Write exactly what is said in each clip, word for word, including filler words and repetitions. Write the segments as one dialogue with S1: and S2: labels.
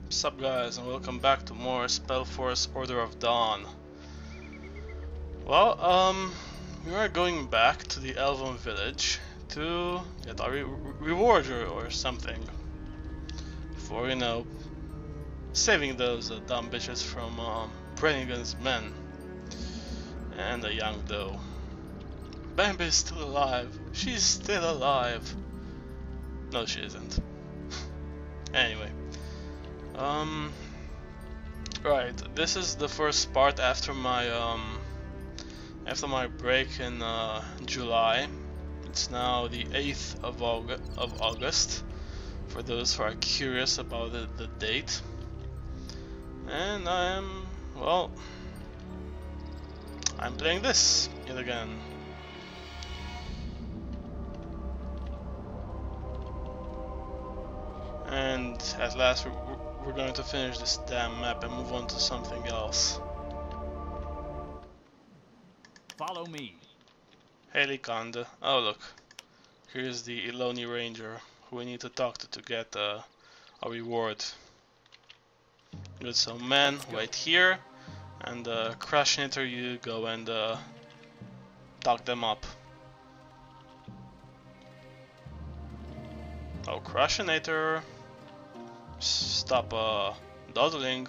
S1: Sup guys, and welcome back to more Spellforce Order of Dawn. Well, um, we are going back to the Elven village to get our re reward or, or something. For, you know, saving those uh, dumb bitches from um, Brannigan's men. And a young doe. Bambi's still alive. She's still alive. No, she isn't. Anyway. Um... Right, this is the first part after my um after my break in uh, July. It's now the eighth of August, of August for those who are curious about the, the date. And I'm, well, I'm playing this yet again. And at last we're, we're going to finish this damn map and move on to something else.
S2: Follow me.
S1: Haley Conda. Oh look, here's the Iloni Ranger who we need to talk to to get uh, a reward. Good, so man, wait here, and uh, Crashinator, you go and uh, talk them up. Oh, Crashinator, stop uh, dawdling.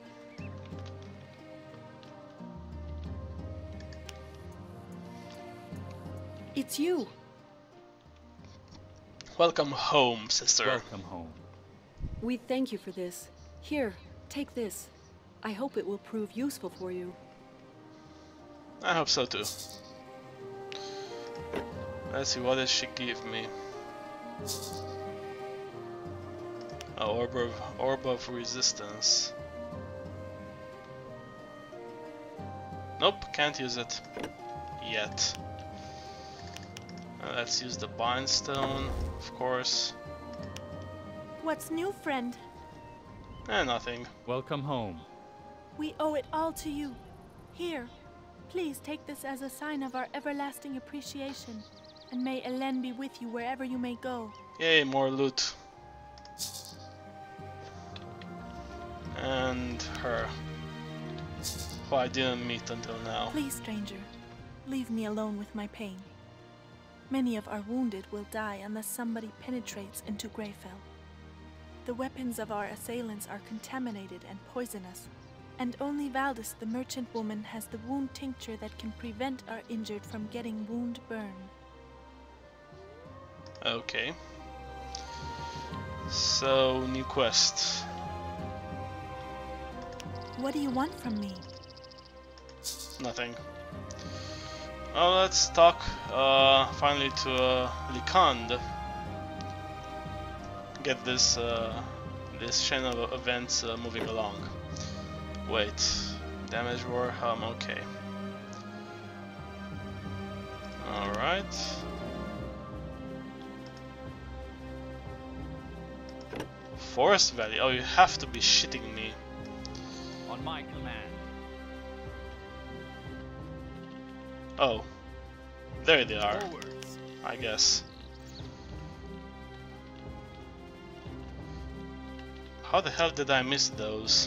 S3: It's you.
S1: Welcome home, sister.
S2: Welcome home.
S3: We thank you for this. Here, take this. I hope it will prove useful for you.
S1: I hope so too. Let's see, what does she give me? Oh, orb of, orb of resistance. Nope, can't use it yet. Uh, let's use the bind stone, of course.
S4: What's new, friend?
S1: Eh, nothing.
S2: Welcome home.
S4: We owe it all to you. Here, please take this as a sign of our everlasting appreciation, and may Elen be with you wherever you may go.
S1: Yay, more loot. And her, who I didn't meet until now.
S4: Please, stranger, leave me alone with my pain. Many of our wounded will die unless somebody penetrates into Greyfell. The weapons of our assailants are contaminated and poisonous, and only Valdis, the merchant woman, has the wound tincture that can prevent our injured from getting wound burn.
S1: Okay. So, new quest.
S4: What do you want from me?
S1: Nothing. Oh, let's talk uh, finally to uh, Likand. Get this uh, this chain of events uh, moving along. Wait, damage war. Um, okay. All right. Forest Valley. Oh, you have to be shitting me.
S2: On my command.
S1: Oh, there they are.
S2: Forwards.
S1: I guess. How the hell did I miss those?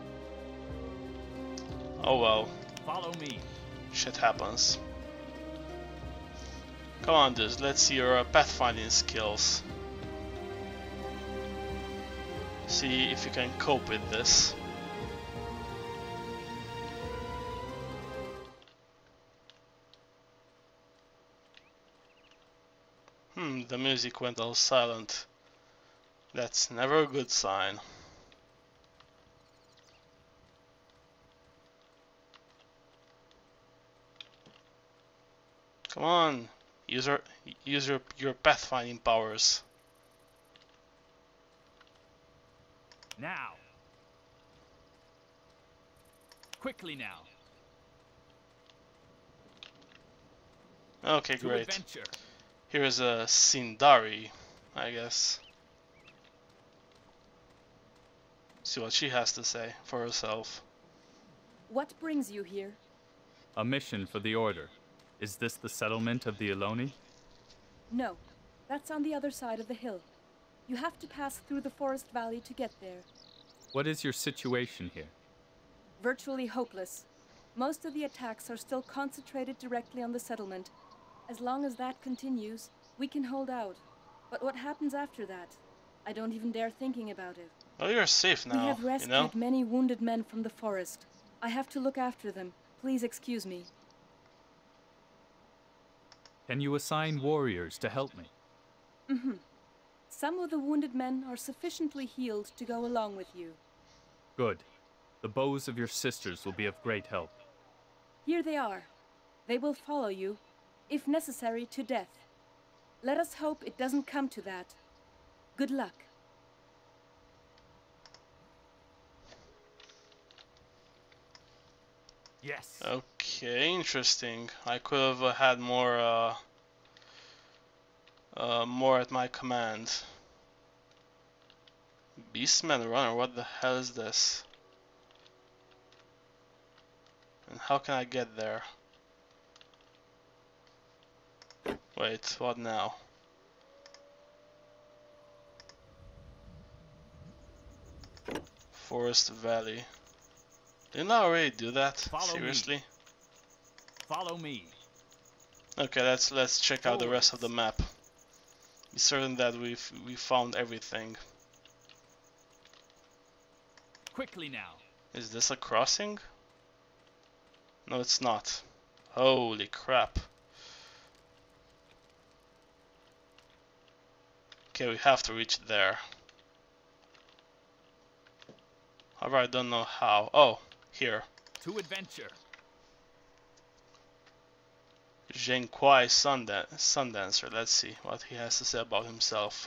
S1: Oh well.
S2: Follow me.
S1: Shit happens. Come on, dudes. Let's see your uh, pathfinding skills. See if you can cope with this. Hmm, the music went all silent. That's never a good sign. Come on, use your use your your pathfinding powers.
S2: Now. Quickly now.
S1: Okay,
S2: To
S1: great.
S2: adventure.
S1: Here's a Sindari, I guess. See what she has to say for herself.
S3: What brings you here?
S2: A mission for the Order. Is this the settlement of the Iloni?
S3: No, that's on the other side of the hill. You have to pass through the forest valley to get there.
S2: What is your situation here?
S3: Virtually hopeless. Most of the attacks are still concentrated directly on the settlement. As long as that continues, we can hold out. But what happens after that? I don't even dare thinking about it.
S1: Well, you're safe now,
S3: We have
S1: you
S3: rescued
S1: know?
S3: many wounded men from the forest. I have to look after them. Please excuse me.
S2: Can you assign warriors to help me?
S3: Mm-hmm. Some of the wounded men are sufficiently healed to go along with you.
S2: Good. The bows of your sisters will be of great help.
S3: Here they are. They will follow you, if necessary, to death. Let us hope it doesn't come to that. Good luck.
S2: Yes.
S1: Okay, interesting. I could have uh, had more, uh, uh, more at my command. Beastman Runner, what the hell is this? And how can I get there? Wait, what now? Forest Valley. Didn't I already do that?
S2: Follow
S1: Seriously?
S2: me. Follow me.
S1: Okay, let's let's check out the rest of the map. Be certain that we've we found everything.
S2: Quickly now.
S1: Is this a crossing? No, it's not. Holy crap. Okay, we have to reach there. However, I don't know how. Oh, here.
S2: To adventure.
S1: Zheng Kuai Sundan Sundancer. Let's see what he has to say about himself.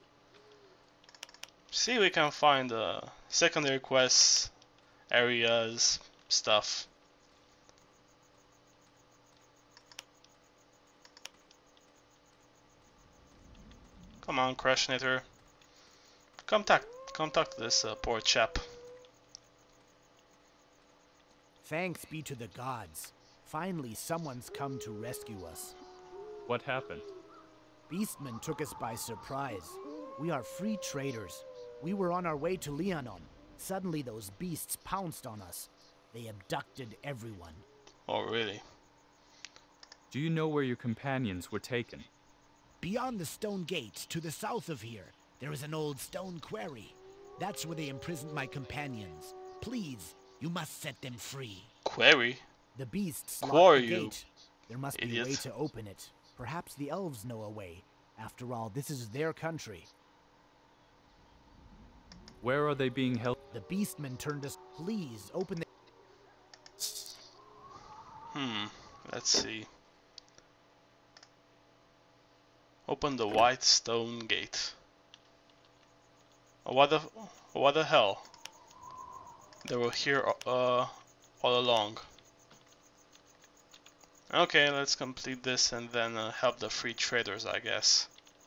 S1: See, we can find uh, secondary quests, areas, stuff. Come on, Crashnator. Come talk, come talk to this uh, poor chap.
S5: Thanks be to the gods. Finally, someone's come to rescue us.
S2: What happened?
S5: Beastmen took us by surprise. We are free traders. We were on our way to Leonon. Suddenly, those beasts pounced on us. They abducted everyone.
S1: Oh, really?
S2: Do you know where your companions were taken?
S5: Beyond the stone gate, to the south of here, there is an old stone quarry. That's where they imprisoned my companions. Please, you must set them free.
S1: Query?
S5: The beasts locked
S1: Quarry,
S5: the
S1: you
S5: gate. There must be a
S1: idiot.
S5: way to open it. Perhaps the elves know a way. After all, this is their country.
S2: Where are they being held?
S5: The beastmen turned us. Please, open the...
S1: Hmm, let's see. Open the white stone gate. Oh, what the... What the hell? They were here uh, all along. Okay, let's complete this and then uh, help the free traders, I guess.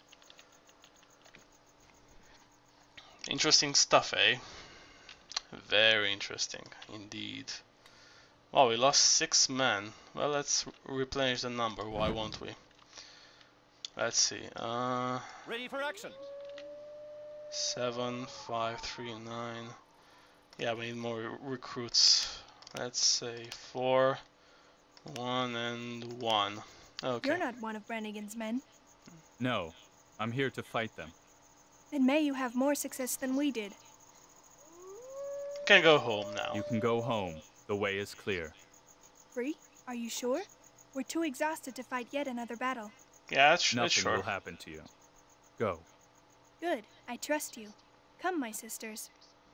S1: Interesting stuff, eh? Very interesting, indeed. Wow, we lost six men. Well, let's replenish the number, why won't we? Let's see. Uh,
S6: Ready for action.
S1: seven, five, three, nine. Yeah, we need more re recruits. Let's say four, one, and one. Okay.
S4: You're not one of Brannigan's men.
S2: No, I'm here to fight them.
S4: Then may you have more success than we did.
S1: Can go home now.
S2: You can go home. The way is clear.
S4: Free? Are you sure? We're too exhausted to fight yet another battle.
S1: Yeah, it's, it's
S2: Nothing
S1: sure.
S2: will happen to you. Go.
S4: Good. I trust you. Come, my sisters.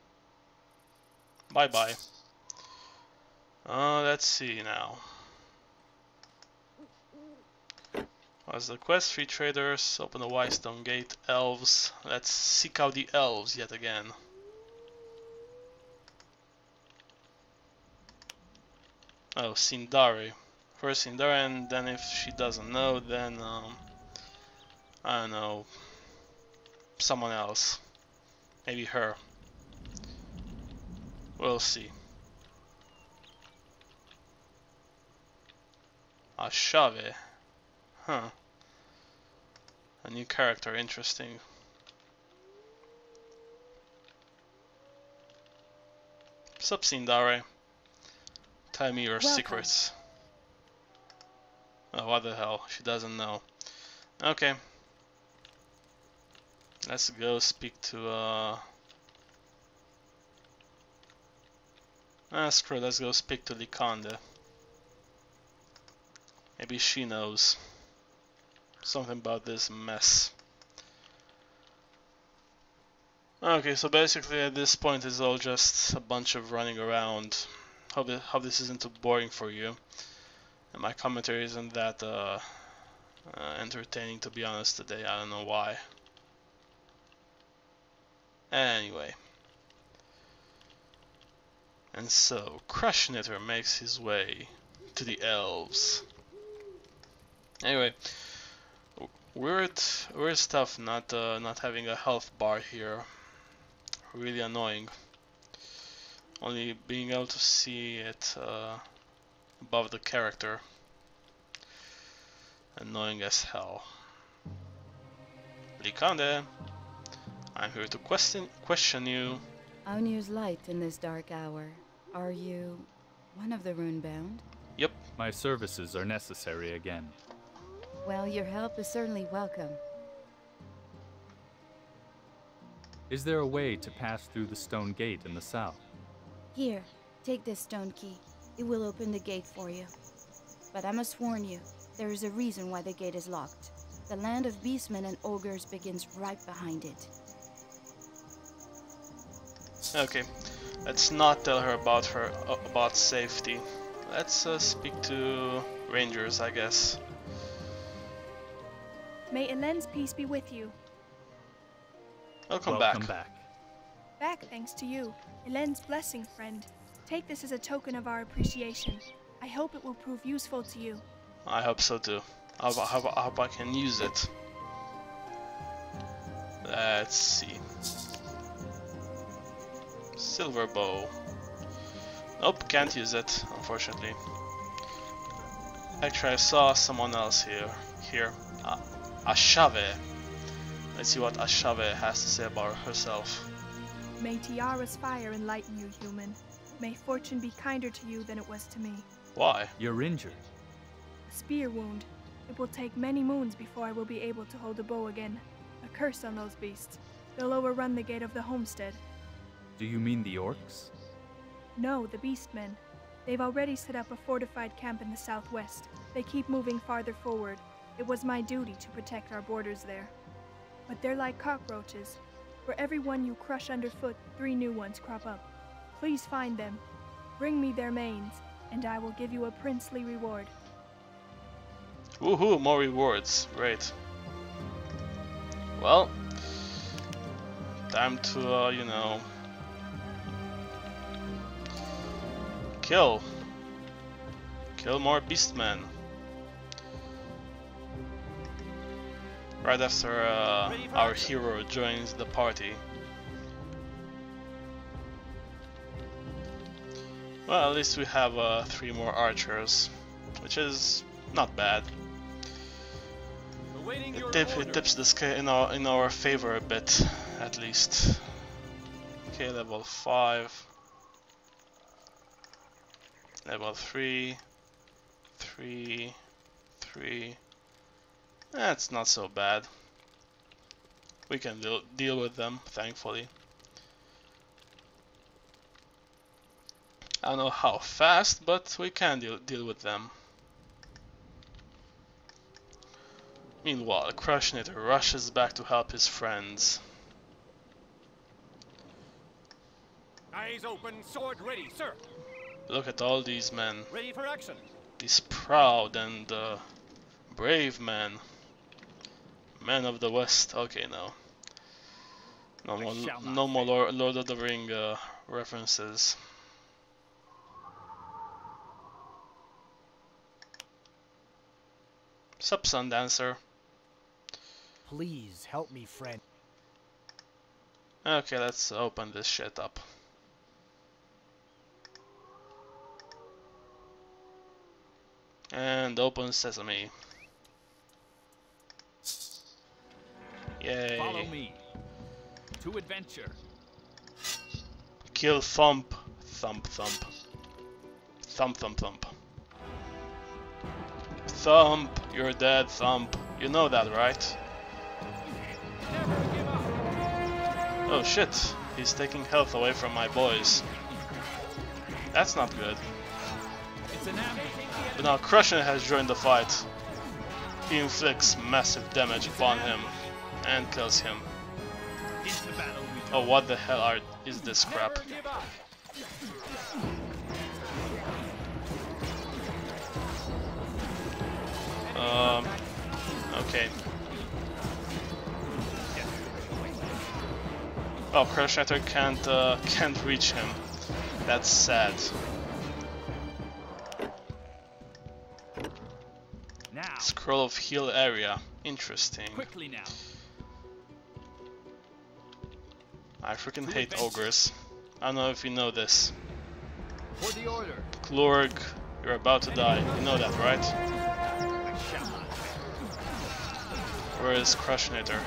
S1: Bye bye. Uh, let's see now. What's the quest? Free traders, open the Whitestone Gate, elves. Let's seek out the elves yet again. Oh, Sindari. First Sindari, and then if she doesn't know, then um, I don't know, someone else. Maybe her. We'll see. Ashave. Huh. A new character, interesting. Sup, Sindare? Tell me your
S3: Welcome.
S1: secrets. Oh, what the hell? She doesn't know. Okay. Let's go speak to, uh... Ah, screw it, let's go speak to Likonde. Maybe she knows something about this mess. Okay, so basically at this point it's all just a bunch of running around. Hope, it, hope this isn't too boring for you. And my commentary isn't that uh, uh, entertaining, to be honest, today. I don't know why. Anyway. And so, Crush Knitter makes his way to the elves. Anyway, weird, weird stuff. Not, uh, not having a health bar here. Really annoying. Only being able to see it uh, above the character. Annoying as hell. Likonde, I'm here to question question you.
S6: Aunir's light in this dark hour. Are you one of the Runebound?
S1: Yep.
S2: My services are necessary again.
S6: Well, your help is certainly welcome.
S2: Is there a way to pass through the stone gate in the south?
S6: Here, take this stone key. It will open the gate for you. But I must warn you, there is a reason why the gate is locked. The land of beastmen and ogres begins right behind it.
S1: Okay, let's not tell her about her uh, about safety. Let's uh, speak to rangers, I guess.
S4: May Elene's peace be with you.
S1: Welcome,
S2: Welcome
S1: back.
S2: back.
S4: Back thanks to you. Elene's blessing, friend. Take this as a token of our appreciation. I hope it will prove useful to you.
S1: I hope so too. I hope, I hope, I hope I can use it. Let's see. Silver bow. Nope, can't use it, unfortunately. Actually, I saw someone else here. Here, uh, Ashave. Let's see what Ashave has to say about herself.
S4: May Tiara's fire enlighten you, human. May fortune be kinder to you than it was to me.
S1: Why?
S2: You're injured.
S4: A spear wound. It will take many moons before I will be able to hold a bow again. A curse on those beasts. They'll overrun the gate of the homestead.
S2: Do you mean the orcs?
S4: No, the beastmen. They've already set up a fortified camp in the southwest. They keep moving farther forward. It was my duty to protect our borders there. But they're like cockroaches. For every one you crush underfoot, three new ones crop up. Please find them. Bring me their manes, and I will give you a princely reward.
S1: Woohoo, more rewards. Great. Well, time to, uh, you know, kill. Kill more beastmen. Right after uh, our hero joins the party. Well, at least we have uh, three more archers, which is not bad. It, tip, it tips the scale in our in our favor a bit, at least. Okay, level five, level three, three, three. That's not so bad. We can deal deal with them, thankfully. I don't know how fast, but we can deal deal with them. Meanwhile, Crush Knitter rushes back to help his friends.
S7: Eyes open, sword ready, sir.
S1: Look at all these men.
S7: Ready for action.
S1: These proud and uh, brave men. Men of the West. Okay, no. No more, no more Lord, Lord of the Ring uh, references. Sup, Sundancer.
S5: Please help me, friend.
S1: Okay, let's open this shit up. And open sesame. Yay.
S2: Follow me to adventure.
S1: Kill Thump Thump, thump. Thump, thump, thump. Thump, you're dead, Thump. You know that, right? Oh shit, he's taking health away from my boys. That's not good. But now Crusher has joined the fight. He inflicts massive damage upon him and kills him. Oh, what the hell are is this crap? Um, okay. Oh, Crusher can't uh, can't reach him. That's sad.
S2: Now.
S1: Scroll of heal area. Interesting.
S2: Quickly now.
S1: I freaking hate ogres. I don't know if you know this.
S2: For the order.
S1: Glorg, you're about to die. You know that, right? Where is Crushnator?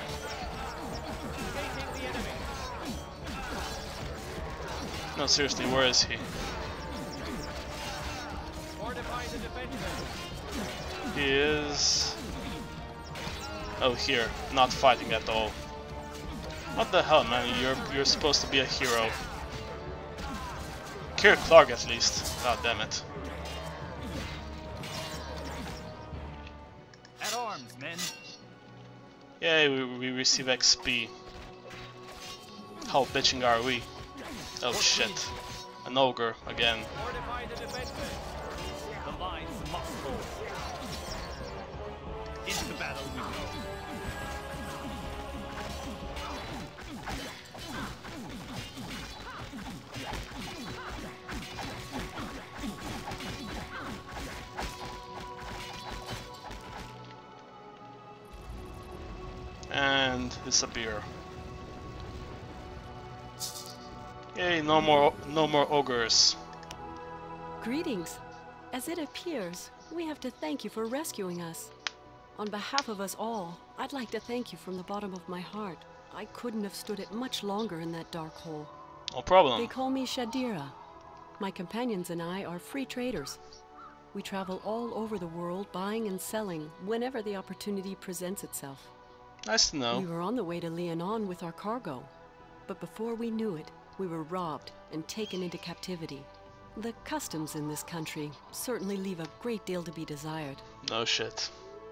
S1: No, seriously, where is he? He is... Oh, here. Not fighting at all. What the hell, man? You're you're supposed to be a hero. Kill Clark at least. God damn it.
S2: At arms, men.
S1: Yay, we, we receive X P. How bitching are we? Oh shit. An ogre again.
S2: The lines must hold. Into battle we go.
S1: And disappear. Yay, no more no more ogres.
S8: Greetings. As it appears, we have to thank you for rescuing us. On behalf of us all, I'd like to thank you from the bottom of my heart. I couldn't have stood it much longer in that dark hole.
S1: No problem.
S8: They call me Shadira. My companions and I are free traders. We travel all over the world buying and selling whenever the opportunity presents itself.
S1: Nice to know.
S8: We were on the way to Leonon with our cargo, but before we knew it, we were robbed and taken into captivity. The customs in this country certainly leave a great deal to be desired.
S1: No shit.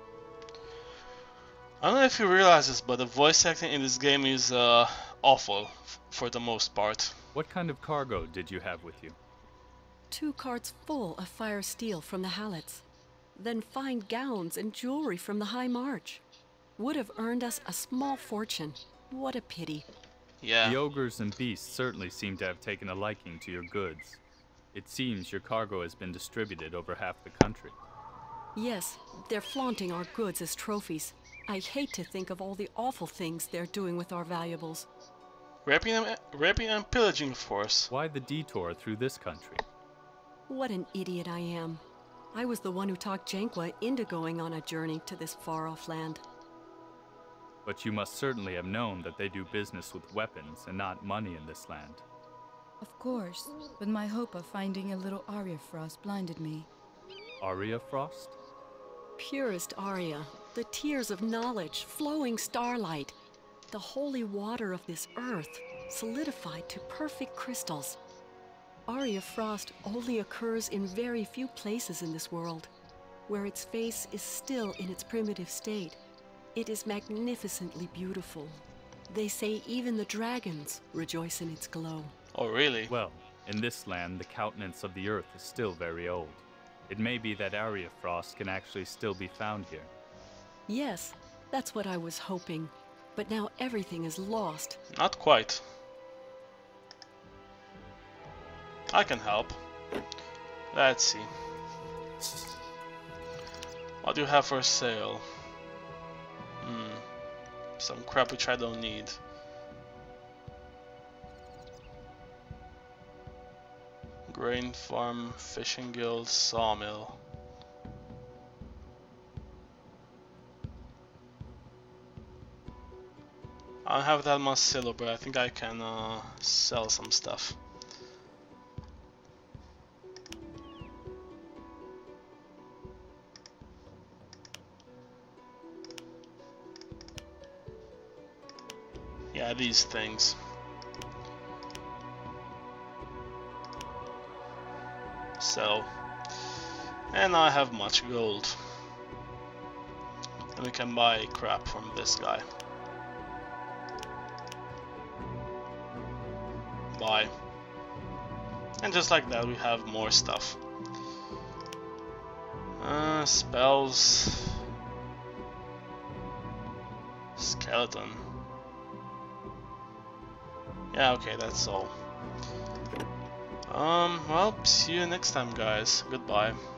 S1: I don't know if you realize this, but the voice acting in this game is uh, awful f for the most part.
S2: What kind of cargo did you have with you?
S8: Two carts full of fire steel from the Hallets, then fine gowns and jewelry from the High March. Would have earned us a small fortune. What a pity.
S1: Yeah.
S2: The ogres and beasts certainly seem to have taken a liking to your goods. It seems your cargo has been distributed over half the country.
S8: Yes, they're flaunting our goods as trophies. I hate to think of all the awful things they're doing with our valuables.
S1: Raping and, raping and pillaging, of course.
S2: Why the detour through this country?
S8: What an idiot I am. I was the one who talked Jankwa into going on a journey to this far-off land.
S2: But you must certainly have known that they do business with weapons and not money in this land.
S6: Of course, but my hope of finding a little Arya Frost blinded me.
S2: Arya Frost?
S8: Purest Arya, the tears of knowledge, flowing starlight, the holy water of this earth, solidified to perfect crystals. Arya Frost only occurs in very few places in this world, where its face is still in its primitive state. It is magnificently beautiful. They say even the dragons rejoice in its glow.
S1: Oh, really?
S2: Well, in this land, the countenance of the earth is still very old. It may be that Arya Frost can actually still be found here.
S8: Yes, that's what I was hoping. But now everything is lost.
S1: Not quite. I can help. Let's see. What do you have for sale? Hmm. Some crap which I don't need. Grain farm, fishing guild, sawmill. I don't have that much silver, but I think I can uh, sell some stuff. Yeah, these things. So, and I have much gold. And we can buy crap from this guy. Buy. And just like that we have more stuff. Uh, spells. Skeleton. Yeah, okay, that's all. Um, well, see you next time, guys. Goodbye.